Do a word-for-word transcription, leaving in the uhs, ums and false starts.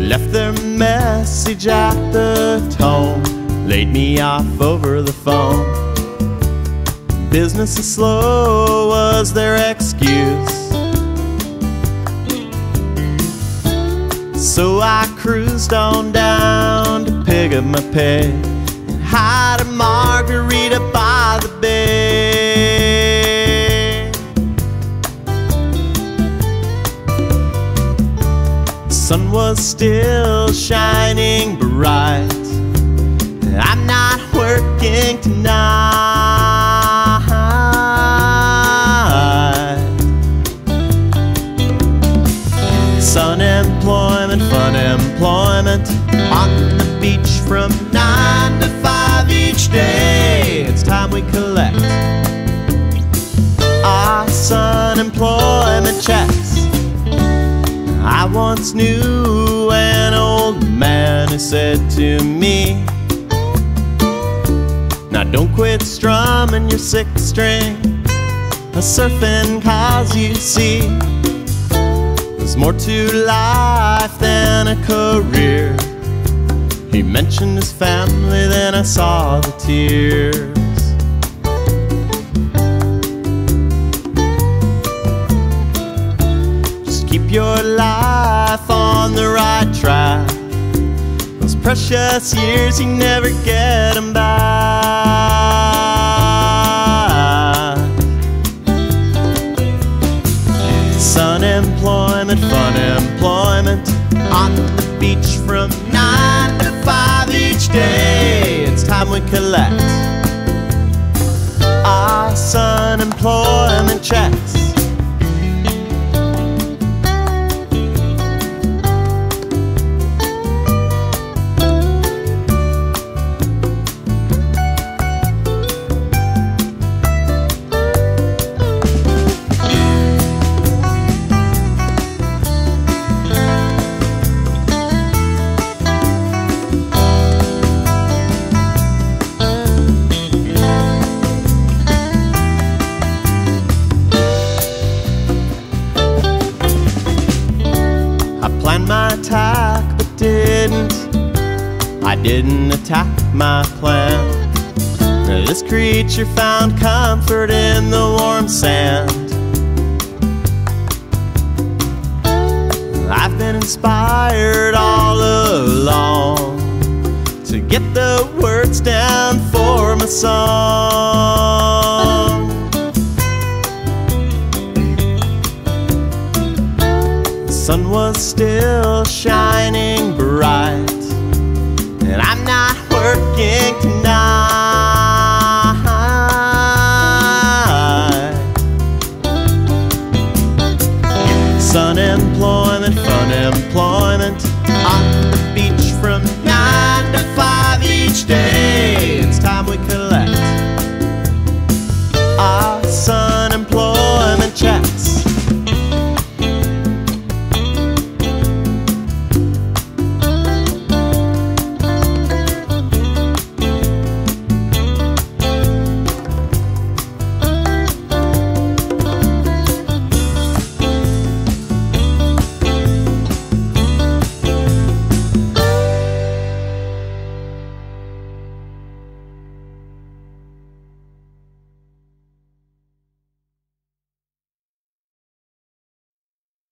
left their message at the tone, laid me off over the phone. Business is slow was their excuse, so I cruised on down to pick up my pay and had a margarita by the bay. The sun was still shining bright. I'm not working tonight. Sunemployment, fun employment, on the beach from nine to five each day. It's time we collect our sunemployment checks. I once knew an old man who said to me, now don't quit strumming your sixth string, a surfing cause you see there's more to life than a career. He mentioned his family, then I saw the tears. Just keep your life on the right track. Those precious years, you never get them back. Sunemployment, fun employment, on the beach from nine to five each day. It's time we collect our sunemployment checks. My attack, but didn't I didn't attack my plan. This creature found comfort in the warm sand. I've been inspired all along to get the words down for my song. The sun was still shining bright, and I'm not working tonight. Sunemployment, fun employment, on the beach from nine to five each day. It's time we collect